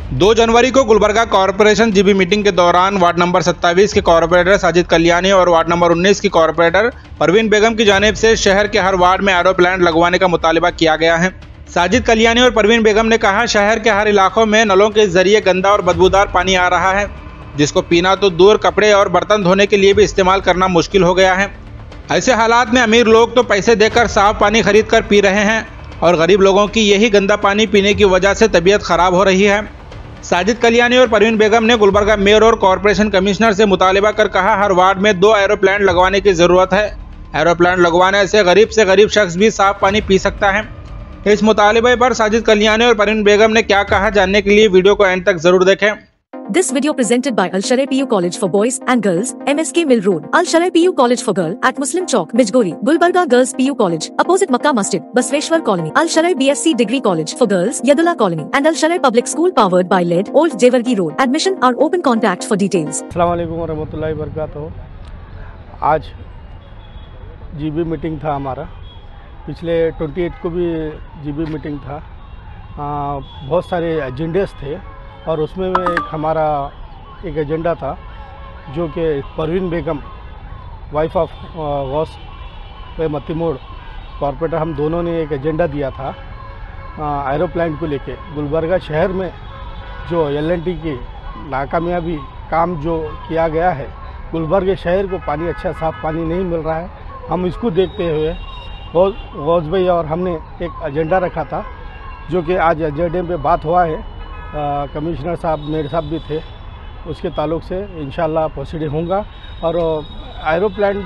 2 जनवरी को Gulbarga corporation GB meeting के दौरान वार्ड नंबर 27 के कॉरपोरेटर साजिद कल्याणी और वार्ड नंबर 19 की कॉरपोरेटर परवीन बेगम की जानिब से शहर के हर वार्ड में आरओ प्लांट लगवाने का मुतालिबा किया गया है। साजिद कल्याणी और परवीन बेगम ने कहा, शहर के हर इलाकों में नलों के जरिए गंदा और बदबूदार पानी आ रहा है, जिसको पीना तो दूर कपड़े और बर्तन धोने के लिए भी इस्तेमाल करना मुश्किल हो गया है। ऐसे हालात में अमीर लोग तो पैसे देकर साफ पानी खरीद कर पी रहे हैं और गरीब लोगों की यही गंदा पानी पीने की वजह से तबीयत खराब हो रही है। साजिद कल्याणी और परवीन बेगम ने गुलबर्गा मेयर और कॉरपोरेशन कमिश्नर से मुतालिबा कर कहा, हर वार्ड में 2 एरो प्लांट लगवाने की जरूरत है। एरो प्लांट लगवाने से गरीब शख्स भी साफ पानी पी सकता है। इस मुतालिबे पर साजिद कल्याणी और परवीन बेगम ने क्या कहा, जानने के लिए वीडियो को एंड तक जरूर देखें। This video presented by Al Sharai PU College for Boys and Girls, MSK Mill Road, Al Sharai PU College for Girl at Muslim Chowk, Bijgori, Gulbarga Girls PU College, opposite Makkah Masjid, Basveshwar Colony, Al Sharai BSc Degree College for Girls, Yadullah Colony, and Al Sharai Public School powered by LED, Old Jewargi Road. Admission are open. Contact for details. अस्सलाम वालेकुम रहमतुल्लाहि व बरकातहू। आज GB meeting था हमारा, पिछले 28 को भी जीबी मीटिंग था। बहुत सारे एजेंडेस थे और उसमें हमारा एक एजेंडा था जो कि Parveen Begum wife of Ghaus Mattimod corporator, हम दोनों ने एक एजेंडा दिया था एरो प्लांट को लेके। गुलबर्गा शहर में जो एल&टी की नाकामयाबी काम जो किया गया है, गुलबर्गा शहर को पानी अच्छा साफ पानी नहीं मिल रहा है। हम इसको देखते हुए गौस भाई और हमने एक एजेंडा रखा था जो कि आज एजेंडे पे बात हुआ है। कमिश्नर साहब मेयर साहब भी थे, उसके ताल्लुक से इंशाल्लाह प्रोसीडिंग होगा और एरो प्लांट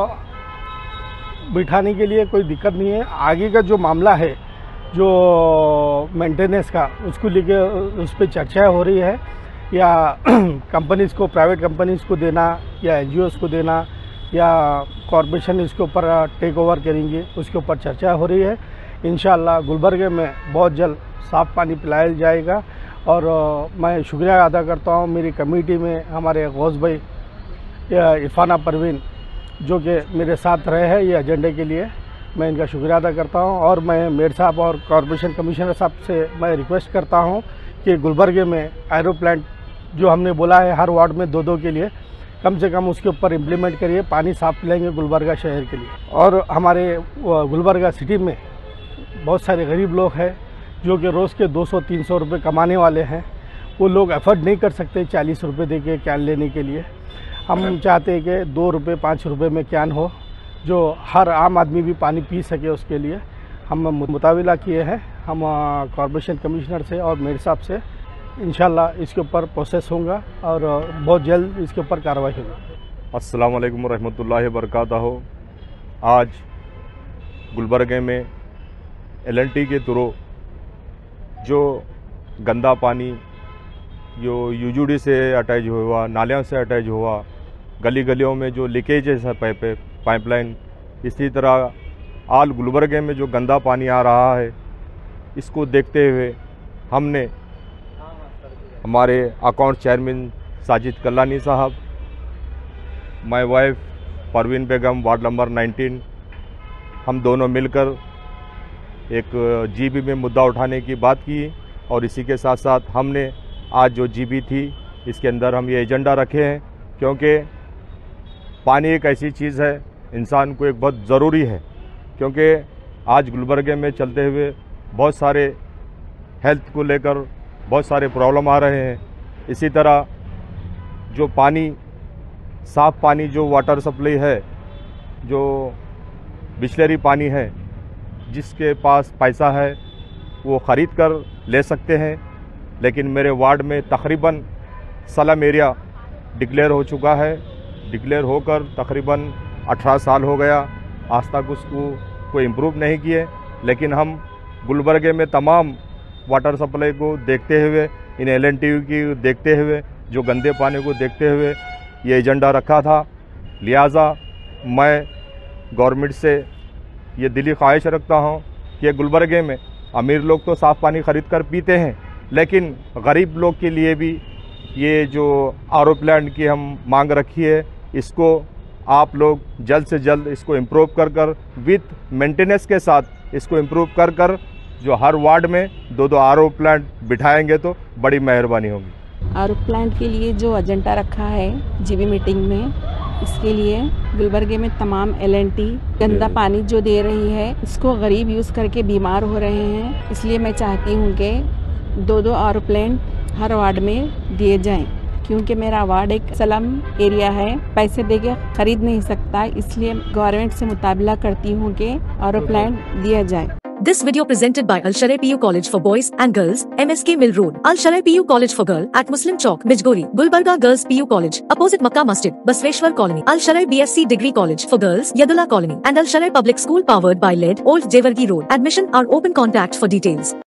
बिठाने के लिए कोई दिक्कत नहीं है। आगे का जो मामला है जो मेंटेनेंस का, उसको लेके उस पर चर्चा हो रही है, या कंपनीज़ को, प्राइवेट कंपनीज़ को देना या एनजीओस को देना या कॉरपोरेशन इसके ऊपर टेक ओवर करेंगे, उसके ऊपर चर्चा हो रही है। इंशाल्लाह गुलबर्गे में बहुत जल्द साफ़ पानी पिलाया जाएगा। और मैं शुक्रिया अदा करता हूँ मेरी कमेटी में हमारे गौस भाई इरफाना परवीन जो कि मेरे साथ रहे हैं ये एजेंडे के लिए, मैं इनका शुक्रिया अदा करता हूँ। और मैं मेयर साहब और कॉरपोरेशन कमिश्नर साहब से मैं रिक्वेस्ट करता हूँ कि गुलबर्गे में एरो प्लांट जो हमने बोला है हर वार्ड में 2-2 के लिए, कम से कम उसके ऊपर इम्प्लीमेंट करिए, पानी साफ पिलाएंगे गुलबर्गा शहर के लिए। और हमारे गुलबर्गा सिटी में बहुत सारे गरीब लोग हैं जो कि रोज़ के 200-300 रुपये कमाने वाले हैं, वो लोग एफर्ट नहीं कर सकते 40 रुपये दे के कैन लेने के लिए। हम चाहते हैं कि 2 रुपये 5 रुपये में कैन हो जो हर आम आदमी भी पानी पी सके। उसके लिए हम मुताविला किए हैं हम कॉरपोरेशन कमिश्नर से और मेयर साहब से। इंशाल्लाह इसके ऊपर प्रोसेस होगा और बहुत जल्द इसके ऊपर कार्रवाई होगी। अस्सलाम वालेकुम रहमतुल्लाहि व बरकातहू। आज गुलबर्गे में एल&टी के थ्रू जो गंदा पानी जो यूजुडी से अटैच हुआ, नालियों से अटैच हुआ, गली गलियों में जो लीकेज है पाइपलाइन, इसी तरह आल गुलबर्गे में जो गंदा पानी आ रहा है, इसको देखते हुए हमने हमारे अकाउंट चेयरमैन साजिद कल्याणी साहब, my wife Parveen Begum ward number 19, हम दोनों मिलकर एक जीबी में मुद्दा उठाने की बात की। और इसी के साथ साथ हमने आज जो जीबी थी इसके अंदर हम ये एजेंडा रखे हैं, क्योंकि पानी एक ऐसी चीज़ है इंसान को एक बहुत ज़रूरी है। क्योंकि आज गुलबर्गे में चलते हुए बहुत सारे हेल्थ को लेकर बहुत सारे प्रॉब्लम आ रहे हैं। इसी तरह जो पानी, साफ़ पानी जो वाटर सप्लाई है, जो बिस्लरी पानी है, जिसके पास पैसा है वो ख़रीद कर ले सकते हैं। लेकिन मेरे वार्ड में तकरीबन स्लम एरिया डिक्लेयर हो चुका है, डिक्लेयर होकर तकरीबन 18 साल हो गया, आज तक उसको कोई इम्प्रूव नहीं किए। लेकिन हम गुलबर्गे में तमाम वाटर सप्लाई को देखते हुए, इन एल&टी की देखते हुए, जो गंदे पानी को देखते हुए ये एजेंडा रखा था। लिहाजा मैं गवर्नमेंट से ये दिली ख्वाहिश रखता हूँ कि गुलबर्गे में अमीर लोग तो साफ़ पानी ख़रीद कर पीते हैं, लेकिन गरीब लोग के लिए भी ये जो आरओ प्लांट की हम मांग रखी है, इसको आप लोग जल्द से जल्द इसको इम्प्रूव कर विथ मेंटेनेंस के साथ इसको इम्प्रूव कर जो हर वार्ड में 2-2 आरओ प्लांट बिठाएंगे तो बड़ी मेहरबानी होगी। आरओ प्लांट के लिए जो एजेंडा रखा है जीबी मीटिंग में, इसके लिए गुलबर्गे में तमाम एलएनटी गंदा पानी जो दे रही है, इसको गरीब यूज़ करके बीमार हो रहे हैं। इसलिए मैं चाहती हूँ कि 2-2 आरओ प्लांट हर वार्ड में दिए जाएं, क्योंकि मेरा वार्ड एक स्लम एरिया है, पैसे देके खरीद नहीं सकता, इसलिए गवर्नमेंट से मुताबिला करती हूँ कि आरओ प्लांट दिया जाए। This video presented by Al Sharai PU College for Boys and Girls, MSK Mill Road, Al Sharai PU College for Girl at Muslim Chowk, Bijgori, Gulbarga Girls PU College, opposite Makkah Masjid, Basveshwar Colony, Al Sharai BSc Degree College for Girls, Yadullah Colony, and Al Sharai Public School powered by LED, Old Jewargi Road. Admission are open. Contact for details.